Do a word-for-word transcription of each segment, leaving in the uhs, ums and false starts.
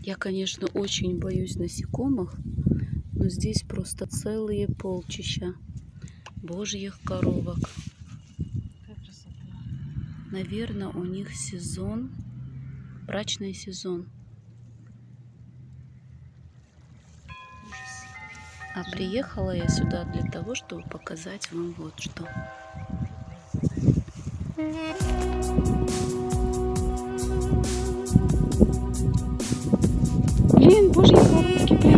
Я, конечно, очень боюсь насекомых, но здесь просто целые полчища божьих коровок. Наверное, у них сезон, брачный сезон. А приехала я сюда для того, чтобы показать вам вот что. Блин, божьи коровки, блин.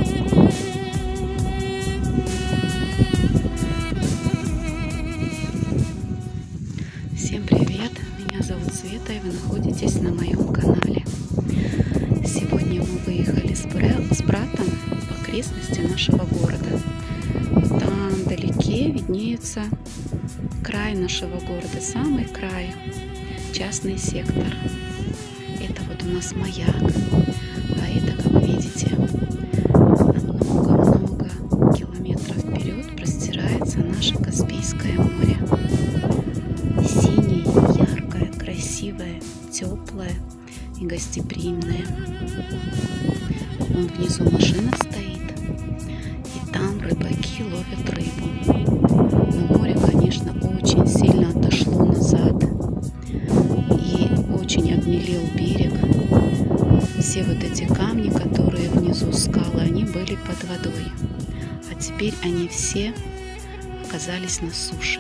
Всем привет, меня зовут Света, и вы находитесь на моем канале. Сегодня мы выехали с братом в окрестности нашего города. Там вдалеке виднеется край нашего города, самый край, частный сектор. Это вот у нас маяк, а это, как вы видите, много-много километров вперед простирается наше Каспийское море. Синее, яркое, красивое, теплое и гостеприимное. Вон внизу машина стоит, и там рыбаки ловят рыбу. Но море, конечно, очень сильно отошло назад, и очень обмелел берег. Все вот эти камни, которые внизу скалы, они были под водой, а теперь они все оказались на суше.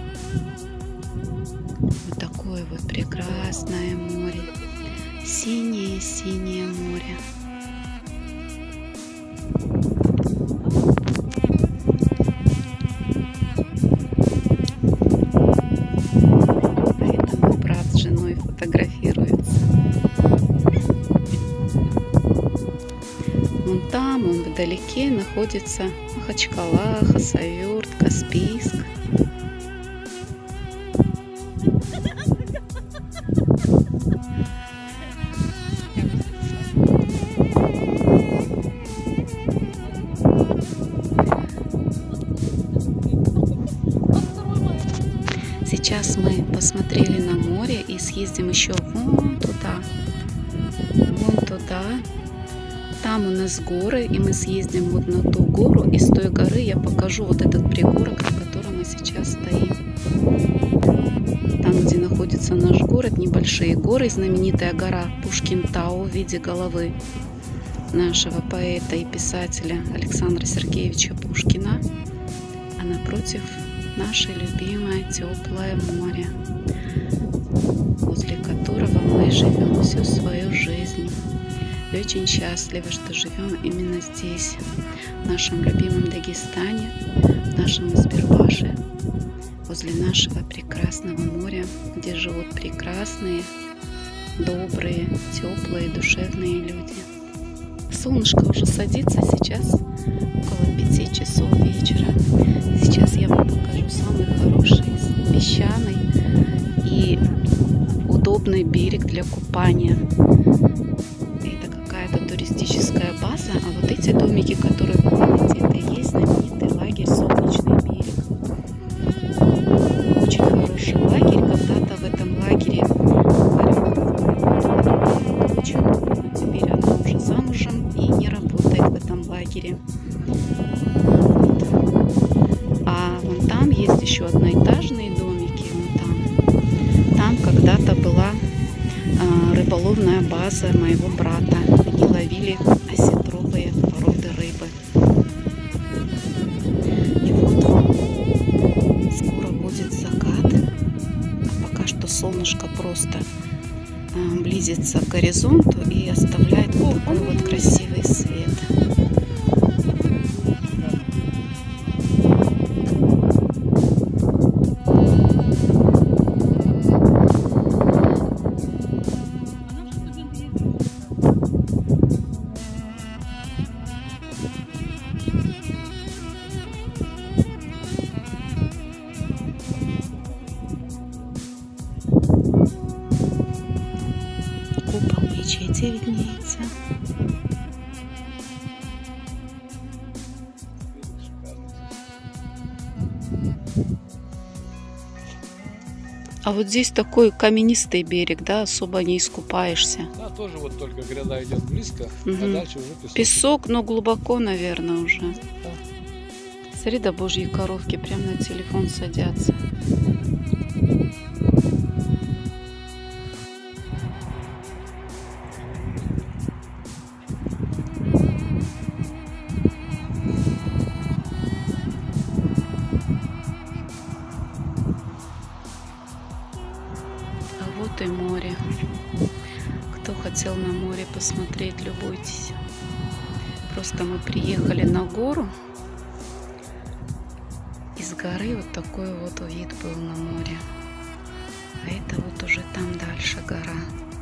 Вот такое вот прекрасное море, синее-синее море. Фотографируется. Вон там, он вдалеке находится Махачкала, Хасавюрт, Каспийск. Сейчас мы посмотрели на море и съездим еще вон туда, вон туда. Там у нас горы, и мы съездим вот на ту гору, и с той горы я покажу вот этот пригорок, на котором мы сейчас стоим. Там, где находится наш город, небольшие горы, знаменитая гора Пушкин-Тау в виде головы нашего поэта и писателя Александра Сергеевича Пушкина, а напротив наше любимое теплое море, возле которого мы живем всю свою жизнь. И очень счастливы, что живем именно здесь, в нашем любимом Дагестане, в нашем Избербаше, возле нашего прекрасного моря, где живут прекрасные, добрые, теплые, душевные люди. Солнышко уже садится, сейчас около пяти часов вечера. Сейчас я вам покажу самый хороший, песчаный и удобный берег для купания. Это какая-то туристическая база, а вот эти домики, которые вы видите, это и есть знаменитый лагерь «Солнечный берег». Очень хороший лагерь. Когда-то в этом лагере дочь, но теперь она уже замужем и не работает в этом лагере. А вон там есть еще одноэтажные домики. Вон там. Там когда-то была а, рыболовная база моего брата. Они ловили осетровые породы рыбы. И вот скоро будет закат. А пока что солнышко просто а, близится к горизонту и оставляет вот такой вот красивый свет. Купол мечети виднеется. А вот здесь такой каменистый берег, да, особо не искупаешься. Да, тоже вот только гряда идет близко, Угу. а дальше уже песок. Песок, но глубоко, наверное, уже. Да. Смотри, да божьи коровки прям на телефон садятся. А вот и море. Кто хотел на море посмотреть, любуйтесь. Просто мы приехали на гору. Из горы вот такой вот вид был на море. А это вот уже там дальше гора.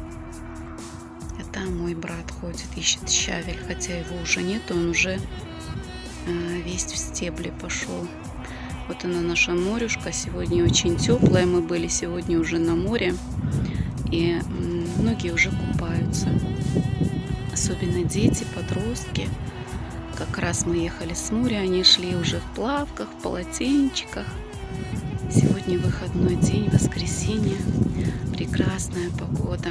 А там мой брат ходит, ищет щавель. Хотя его уже нет, он уже э, весь в стебле пошел. Вот она наша морюшка. Сегодня очень теплая. Мы были сегодня уже на море. И многие уже купаются. Особенно дети, подростки. Как раз мы ехали с моря, они шли уже в плавках, в полотенчиках. Сегодня выходной день, воскресенье. Прекрасная погода.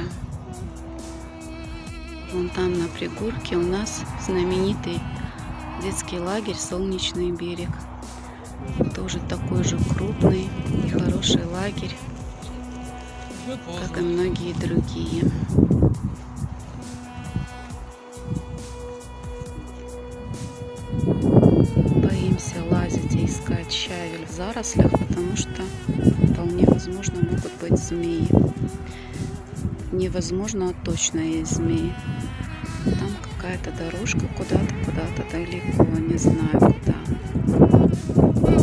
Вон там на пригорке у нас знаменитый детский лагерь «Солнечный берег». Тоже такой же крупный и хороший лагерь, как и многие другие. Боимся лазить и искать щавель в зарослях, потому что вполне возможно могут быть змеи. Невозможно, а точно есть змеи. Там какая-то дорожка куда-то, куда-то далеко, не знаю куда.